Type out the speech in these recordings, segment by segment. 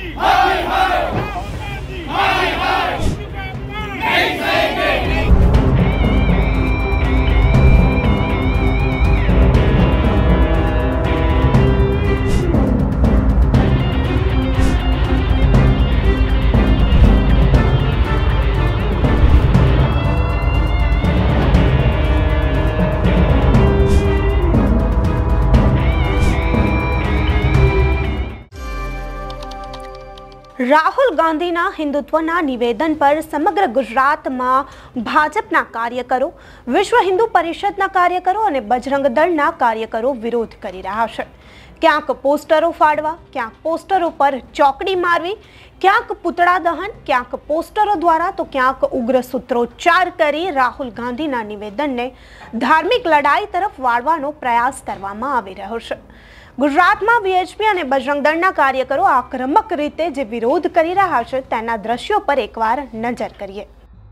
રાહુલ ગાંધીના હિન્દુત્વના નિવેદન પર સમગ્ર ગુજરાતમાં ભાજપના કાર્યકરો, વિશ્વ હિન્દુ પરિષદના કાર્યકરો અને બજરંગ દળના કાર્યકરો વિરોધ કરી રહ્યા છે। ક્યાંક પોસ્ટરો ફાડવા, ક્યાંક પોસ્ટરો પર ચોકડી મારવી, ક્યાંક પુતળા દહન, ક્યાંક પોસ્ટરો દ્વારા તો ક્યાંક ઉગ્ર સૂત્રોચ્ચાર કરી રાહુલ ગાંધીના નિવેદનને ધાર્મિક લડાઈ તરફ વાળવાનો પ્રયાસ કરવામાં આવી રહ્યો છે। ગુજરાતમાં વીએચપી અને બજરંગ દળના કાર્યકરો આક્રમક રીતે જે વિરોધ કરી રહ્યા છે તેના દ્રશ્યો પર એકવાર નજર કરીએ।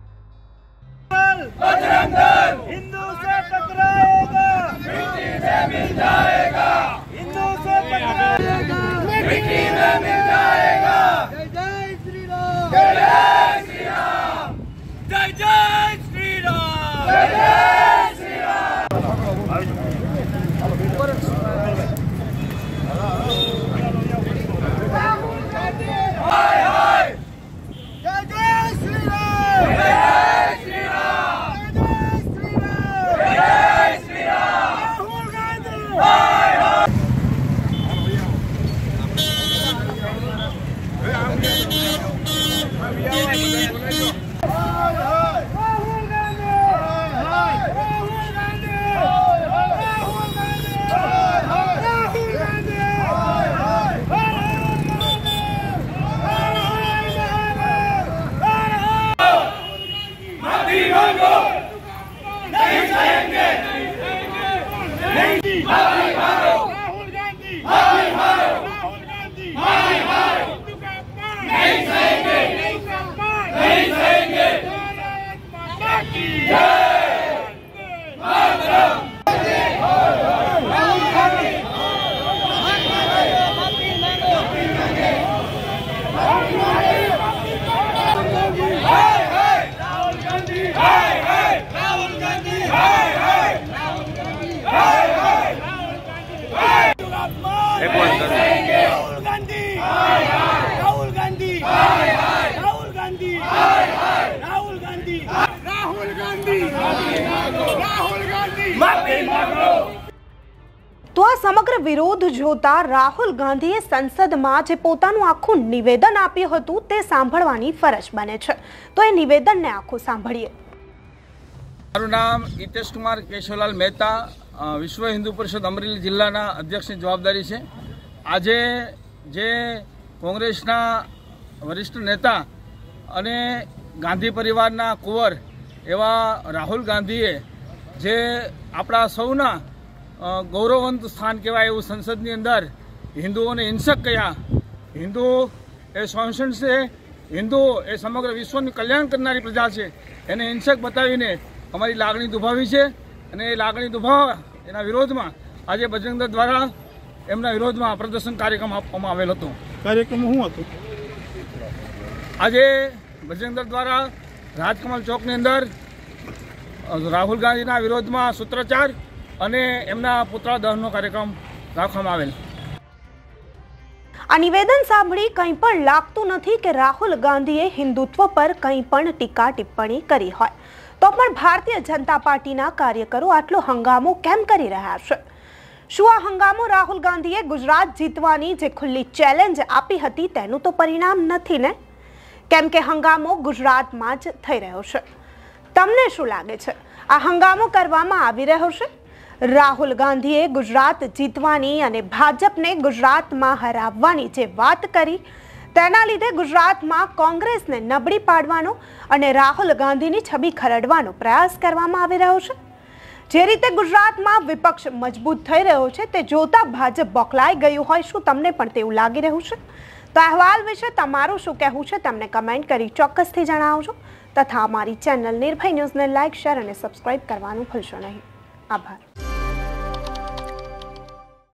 बजरंग दल हिंदू से टकराएगा, मिट्टी में मिल जाएगा। हिंदू से टकराएगा, मिट्टी में मिल जाएगा। जय जय श्री राम, जय जय श्री राम, जय जय श्री राम, जय जय श्री राम। हाय हाय, जय जय श्री राम, जय जय श्री राम, जय जय श्री राम, राहुल गांधी हाय हाय। તો આ સમગ્ર વિરોધ જોતા રાહુલ ગાંધીએ સંસદમાં જે પોતાનું આખું નિવેદન આપ્યું હતું તે સાંભળવાની ફરજ બને છે। તો એ નિવેદનને આખું સાંભળીએ। મારું નામ હિતેશ કુમાર કેશવલાલ મહેતા, વિશ્વ હિન્દુ પરિષદ અમરેલી જિલ્લાના અધ્યક્ષની જવાબદારી છે। આજે જે કોંગ્રેસના વરિષ્ઠ નેતા અને ગાંધી પરિવારના કુંવર એવા રાહુલ ગાંધીએ જે આપણા સૌના ગૌરવવંત સ્થાન કહેવાય એવું સંસદની અંદર હિન્દુઓને હિંસક કહ્યા। હિન્દુ એ સહનશીલ છે, હિન્દુ એ સમગ્ર વિશ્વનું કલ્યાણ કરનારી પ્રજા છે, એને હિંસક બતાવીને અમારી લાગણી દુભાવી છે। અને એ લાગણી દુભાવવા એના વિરોધમાં આજે બજરંગ દળ દ્વારા એમના વિરોધમાં પ્રદર્શન કાર્યક્રમ આપવામાં આવેલ હતો। કાર્યક્રમ શું હતો? આજે બજરંગ દળ દ્વારા રાજકમલ ચોકની અંદર રાહુલ ગાંધીના વિરોધમાં સૂત્રોચ્ચાર અને એમના પુતળા દહનનો કાર્યક્રમ રાખવામાં આવેલ। આ નિવેદન સાંભળી કંઈ પણ લાગતું નથી કે રાહુલ ગાંધીએ હિન્દુત્વ પર કંઈ પણ ટીકા ટિપ્પણી કરી હોય। તો પણ ભારતીય જનતા પાર્ટીના કાર્યકરો આટલો હંગામો કેમ કરી રહ્યા છે? શું આ હંગામો રાહુલ ગાંધીએ ગુજરાત જીતવાની જે ખુલ્લી ચેલેન્જ આપી હતી તેનું તો પરિણામ નથી ને? કેમ કે હંગામો ગુજરાતમાં જ થઈ રહ્યો છે। તમને શું લાગે છે, આ હંગામો કરવામાં આવી રહ્યો છે? રાહુલ ગાંધીએ ગુજરાત જીતવાની અને ભાજપને ગુજરાતમાં હરાવવાની જે વાત કરી તેના લીધે ગુજરાતમાં કોંગ્રેસને નબળી પાડવાનો અને રાહુલ ગાંધીની છબી ખરડવાનો પ્રયાસ કરવામાં આવી રહ્યો છે। જે રીતે ગુજરાતમાં વિપક્ષ મજબૂત થઈ રહ્યો છે તે જોતા ભાજપ બોખલાઈ ગયું હોય, શું તમને પણ તેવું લાગી રહ્યું છે? તો અહેવાલ વિશે તમારું શું કહેવું છે તમને કમેન્ટ કરી ચોક્કસથી જણાવજો। તથા અમારી ચેનલ નિર્ભય ન્યૂઝને લાઇક, શેર અને સબસ્ક્રાઇબ કરવાનું ભૂલશો નહીં। આભાર।